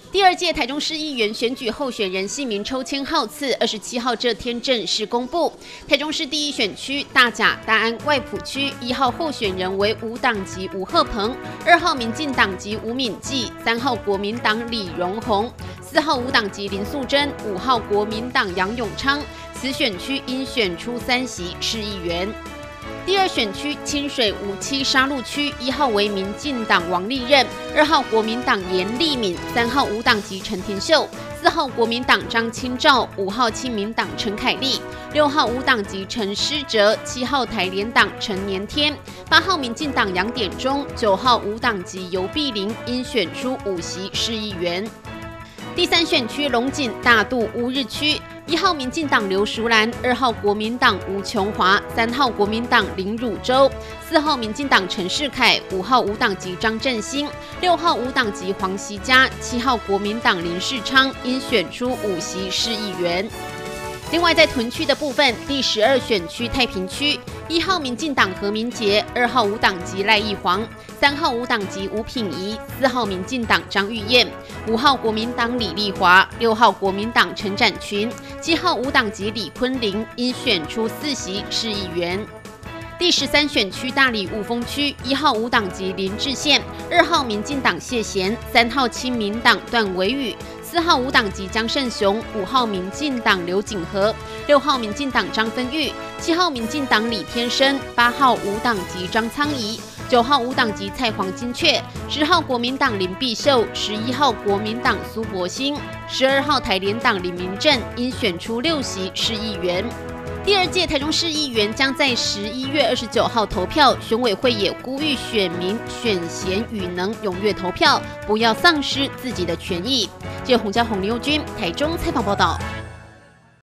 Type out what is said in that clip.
第二届台中市议员选举候选人姓名抽签号次27号这天正式公布。台中市第一选区大甲、大安、外埔区1号候选人为无党籍吴鹤鹏，2号民进党籍吴敏季，3号国民党李荣宏，4号无党籍林素贞，5号国民党杨永昌。此选区应选出3席市议员。第二选区清水57沙鹿区1号为民进党王立任，2号国民党严立敏，3号无党籍陈廷秀，4号国民党张清照，5号亲民党陈凯丽，6号无党籍陈诗哲，7号台联党陈年天，8号民进党杨典忠，9号无党籍游碧玲，应选出5席市议员。第三选区龙井大肚乌日区1号民进党刘淑兰，2号国民党吴琼华，3号国民党林汝洲，4号民进党陈世凯，5号无党籍张振兴，6号无党籍黄熙佳，7号国民党林世昌，应选出5席市议员。另外，在屯区的部分，第12选区太平区1号民进党何明杰，2号无党籍赖义煌，3号无党籍吴品仪，4号民进党张玉燕，5号国民党李丽华，6号国民党陈展群，7号无党籍李坤林，应选出4席市议员。第13选区大里雾峰区1号无党籍林志宪，2号民进党谢贤，3号亲民党段维宇，4号无党籍江胜雄，5号民进党刘景和，6号民进党张芬玉，7号民进党李天生，8号无党籍张苍怡，9号无党籍蔡黄金雀，10号国民党林碧秀，11号国民党苏博兴，12号台联党林明正，应选出6席市议员。第二届台中市议员将在11月29号投票，选委会也呼吁选民选贤与能，踊跃投票，不要丧失自己的权益。记者洪家宏、刘佑君台中采访报道。